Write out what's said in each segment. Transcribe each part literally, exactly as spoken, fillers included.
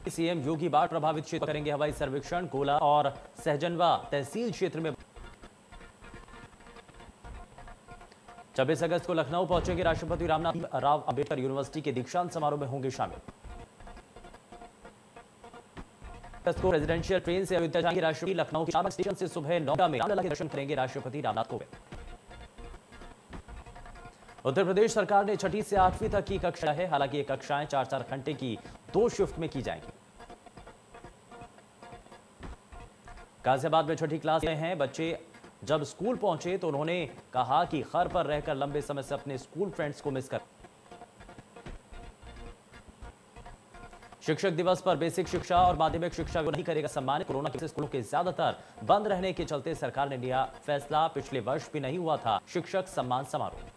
CM योगी बाढ़ प्रभावित क्षेत्र करेंगे हवाई सर्वेक्षण। गोला और सहजनवा तहसील क्षेत्र में छब्बीस अगस्त को लखनऊ पहुंचेंगे राष्ट्रपति रामनाथ राव अंबेडकर यूनिवर्सिटी के दीक्षांत समारोह में होंगे शामिल। को रेजिडेंशियल ट्रेन से अयोध्या जाएंगे राष्ट्रपति। लखनऊ के चारबाग स्टेशन से सुबह नौ बजे रामलला के दर्शन करेंगे राष्ट्रपति रामनाथ कोविंद। उत्तर प्रदेश सरकार ने छठी से आठवीं तक की कक्षा है। हालांकि ये कक्षाएं चार चार घंटे की दो शिफ्ट में की जाएंगी। गाजियाबाद में छठी क्लास में हैं बच्चे। जब स्कूल पहुंचे तो उन्होंने कहा कि घर पर रहकर लंबे समय से अपने स्कूल फ्रेंड्स को मिस कर। शिक्षक दिवस पर बेसिक शिक्षा और माध्यमिक शिक्षा को नहीं करेगा सम्मान। कोरोना के स्कूलों के ज्यादातर बंद रहने के चलते सरकार ने लिया फैसला। पिछले वर्ष भी नहीं हुआ था शिक्षक सम्मान समारोह।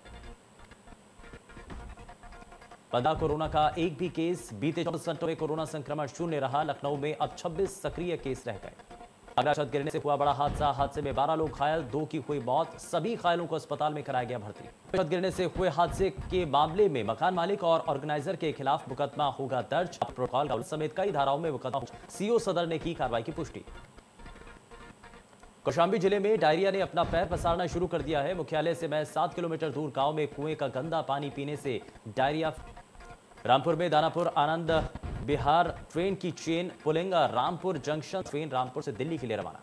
बंदा कोरोना का एक भी केस। बीते चौबीस घंटों में कोरोना संक्रमण शून्य रहा। लखनऊ में अब छब्बीस सक्रिय केस रह गए। अगला छत गिरने से हुआ बड़ा हादसा। हादसे में बारह लोग घायल, दो की हुई मौत। सभी घायलों को अस्पताल में कराया गया भर्ती। छत गिरने से हुए हादसे के मामले में मकान मालिक और ऑर्गेनाइजर के खिलाफ मुकदमा होगा दर्ज। प्रोटोकॉल समेत कई धाराओं में मुकदमा। सीओ सदर ने की कार्रवाई की पुष्टि। कौशांबी जिले में डायरिया ने अपना पैर पसारना शुरू कर दिया है। मुख्यालय से महज सात किलोमीटर दूर गांव में कुएं का गंदा पानी पीने से डायरिया। रामपुर में दानापुर आनंद बिहार ट्रेन की चेन पुलिंगा रामपुर जंक्शन। ट्रेन रामपुर से दिल्ली के लिए रवाना।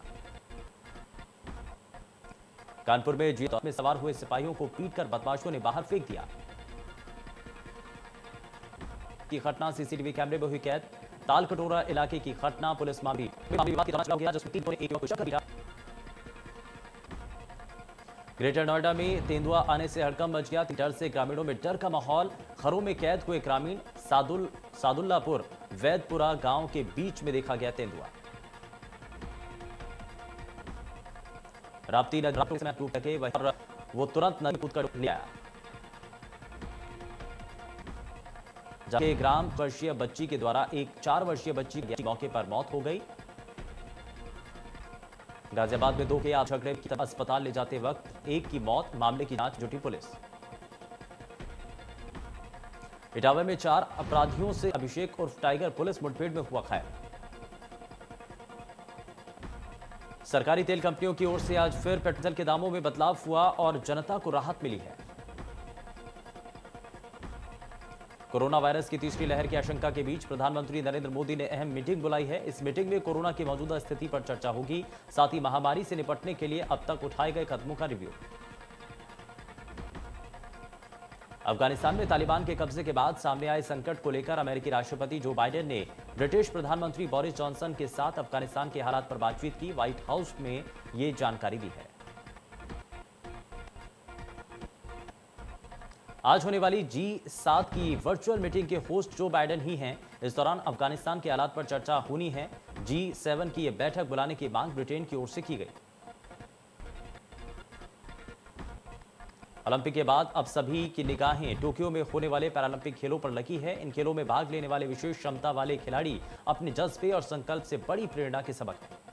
कानपुर में जीत में सवार हुए सिपाहियों को पीटकर बदमाशों ने बाहर फेंक दिया। की घटना सीसीटीवी कैमरे में हुई कैद। तालकटोरा इलाके की घटना। पुलिस मामले ग्रेटर नोएडा में तेंदुआ आने से हड़कंप मच गया। डर से ग्रामीणों में डर का माहौल। घरों में कैद हुए ग्रामीण। सादुल सादुल्लापुर वैदपुरा गांव के बीच में देखा गया तेंदुआ। राप्ती नदी में टूट सके वो तुरंत नदी कूदकर लिया। जबकि ग्राम वर्षीय बच्ची के द्वारा एक चार वर्षीय बच्ची की मौके पर मौत हो गई। गाजियाबाद में दो के आज झगड़े की अस्पताल ले जाते वक्त एक की मौत। मामले की जांच जुटी पुलिस। इटावा में चार अपराधियों से अभिषेक उर्फ टाइगर पुलिस मुठभेड़ में हुआ घायल। सरकारी तेल कंपनियों की ओर से आज फिर पेट्रोल के दामों में बदलाव हुआ और जनता को राहत मिली है। कोरोना वायरस की तीसरी लहर की आशंका के बीच प्रधानमंत्री नरेंद्र मोदी ने अहम मीटिंग बुलाई है। इस मीटिंग में कोरोना की मौजूदा स्थिति पर चर्चा होगी। साथ ही महामारी से निपटने के लिए अब तक उठाए गए कदमों का रिव्यू। अफगानिस्तान में तालिबान के कब्जे के बाद सामने आए संकट को लेकर अमेरिकी राष्ट्रपति जो बाइडेन ने ब्रिटिश प्रधानमंत्री बोरिस जॉनसन के साथ अफगानिस्तान के हालात पर बातचीत की। व्हाइट हाउस में ये जानकारी दी है। आज होने वाली जी सात की वर्चुअल मीटिंग के होस्ट जो बाइडेन ही हैं। इस दौरान अफगानिस्तान के हालात पर चर्चा होनी है। जी सेवन की यह बैठक बुलाने की मांग ब्रिटेन की ओर से की गई। ओलंपिक के बाद अब सभी की निगाहें टोक्यो में होने वाले पैरालंपिक खेलों पर लगी है। इन खेलों में भाग लेने वाले विशेष क्षमता वाले खिलाड़ी अपने जज्बे और संकल्प से बड़ी प्रेरणा के सबक हैं।